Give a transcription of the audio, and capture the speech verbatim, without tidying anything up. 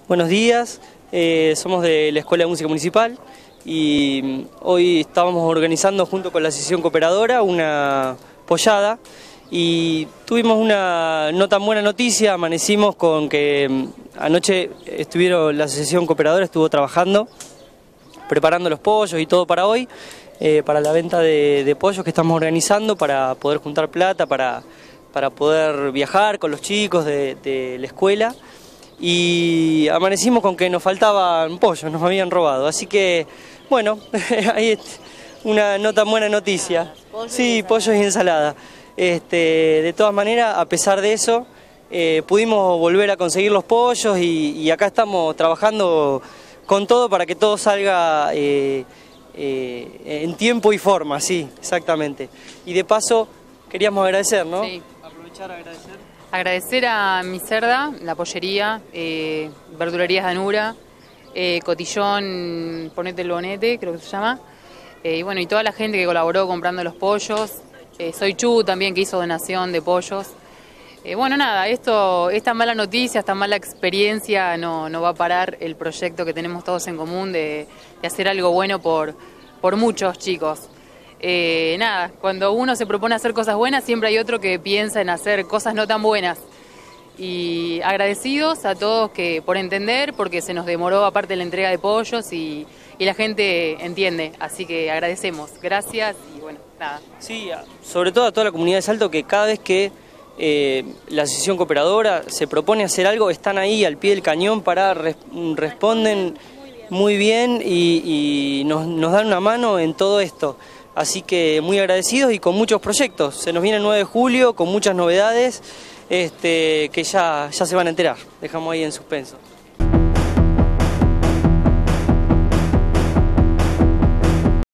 Buenos días, eh, somos de la Escuela de Música Municipal y hoy estábamos organizando junto con la Asociación Cooperadora una pollada y tuvimos una no tan buena noticia. Amanecimos con que anoche estuvieron, la Asociación Cooperadora estuvo trabajando, preparando los pollos y todo para hoy, eh, para la venta de, de pollos que estamos organizando para poder juntar plata, para, para poder viajar con los chicos de, de la escuela. Y amanecimos con que nos faltaban pollos, nos habían robado, así que bueno, ahí es una no tan buena noticia. Sí, pollos y ensalada. Este, de todas maneras, a pesar de eso, eh, pudimos volver a conseguir los pollos y, y acá estamos trabajando con todo para que todo salga eh, eh, en tiempo y forma, sí, exactamente. Y de paso queríamos agradecer, ¿no? Sí. Aprovechar a agradecer. Agradecer a Mi Cerda, la pollería, eh, verdulerías Danura, eh, Cotillón, Ponete el Bonete, creo que se llama, eh, y bueno, y toda la gente que colaboró comprando los pollos, eh, Soy Chu también, que hizo donación de pollos. Eh, bueno, nada, esto, esta mala noticia, esta mala experiencia no, no va a parar el proyecto que tenemos todos en común de, de hacer algo bueno por, por muchos chicos. Eh, nada, cuando uno se propone hacer cosas buenas, siempre hay otro que piensa en hacer cosas no tan buenas. Y agradecidos a todos que por entender, porque se nos demoró aparte la entrega de pollos y, y la gente entiende, así que agradecemos. Gracias y bueno, nada. Sí, sobre todo a toda la comunidad de Salto, que cada vez que eh, la Asociación Cooperadora se propone hacer algo, están ahí al pie del cañón para res, responden muy bien y, y nos, nos dan una mano en todo esto. Así que muy agradecidos y con muchos proyectos. Se nos viene el nueve de julio con muchas novedades este, que ya, ya se van a enterar. Dejamos ahí en suspenso.